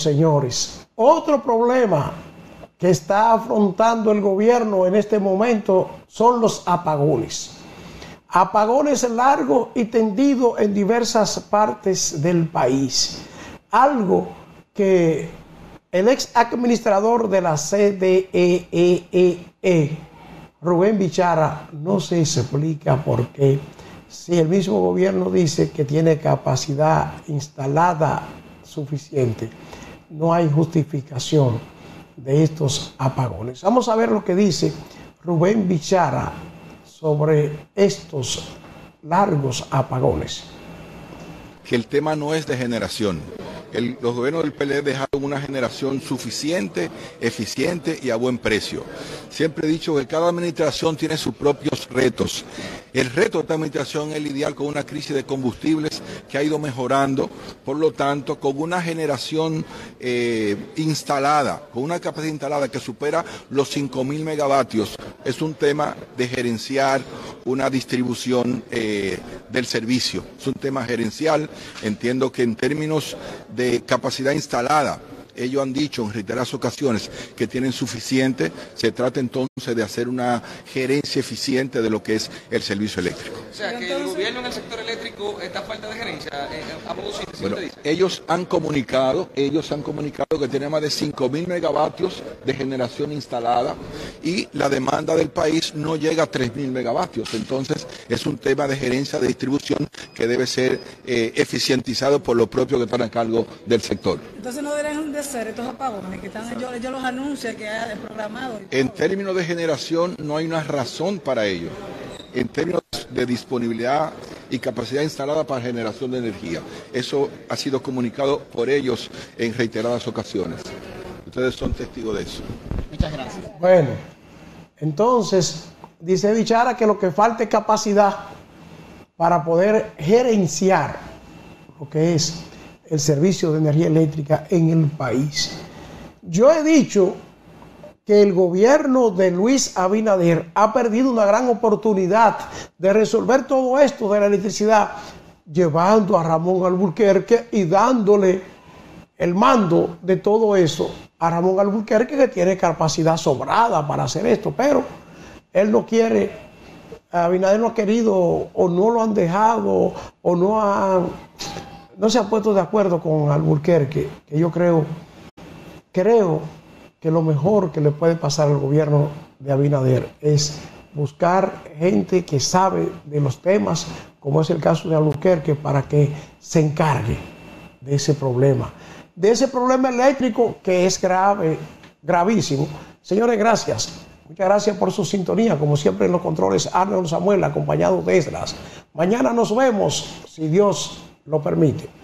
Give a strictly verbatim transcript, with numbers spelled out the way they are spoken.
señores, otro problema que está afrontando el gobierno en este momento son los apagones. Apagones largos y tendidos en diversas partes del país. Algo que el ex administrador de la C D E E E, Rubén Bichara, no se explica por qué. Si el mismo gobierno dice que tiene capacidad instalada suficiente, no hay justificación de estos apagones. Vamos a ver lo que dice Rubén Bichara sobre estos largos apagones. Que el tema no es de generación. El, los gobiernos del P L D dejaron una generación suficiente, eficiente y a buen precio. Siempre he dicho que cada administración tiene sus propios retos. El reto de esta administración es lidiar con una crisis de combustibles que ha ido mejorando, por lo tanto, con una generación eh, instalada, con una capacidad instalada que supera los cinco mil megavatios. Es un tema de gerenciar una distribución eh, del servicio. Es un tema gerencial. Entiendo que en términos de capacidad instalada, ellos han dicho en reiteradas ocasiones que tienen suficiente. Se trata entonces de hacer una gerencia eficiente de lo que es el servicio eléctrico. O sea, que el gobierno en el sector eléctrico está a falta de gerencia. ¿A poco sí, bueno, ellos han comunicado, ellos han comunicado que tienen más de cinco mil megavatios de generación instalada y la demanda del país no llega a tres mil megavatios. Entonces, es un tema de gerencia de distribución que debe ser eh, eficientizado por los propios que están a cargo del sector. Entonces, no deberían de ser estos apagones que están, ellos, ellos los anuncian que hay programado. En términos de generación no hay una razón para ello. En términos de disponibilidad y capacidad instalada para generación de energía. Eso ha sido comunicado por ellos en reiteradas ocasiones. Ustedes son testigos de eso. Muchas gracias. Bueno, entonces dice Bichara que lo que falta es capacidad para poder gerenciar lo que es el servicio de energía eléctrica en el país. Yo he dicho que el gobierno de Luis Abinader ha perdido una gran oportunidad de resolver todo esto de la electricidad, llevando a Ramón Alburquerque y dándole el mando de todo eso a Ramón Alburquerque, que tiene capacidad sobrada para hacer esto, pero él no quiere, Abinader no ha querido, o no lo han dejado, o no ha, no se ha puesto de acuerdo con Alburquerque, que yo creo, creo que lo mejor que le puede pasar al gobierno de Abinader es buscar gente que sabe de los temas, como es el caso de Alburquerque, para que se encargue de ese problema, de ese problema eléctrico que es grave, gravísimo. Señores, gracias. Muchas gracias por su sintonía. Como siempre en los controles, Arnold Samuel, acompañado de Esdras. Mañana nos vemos, si Dios lo permite.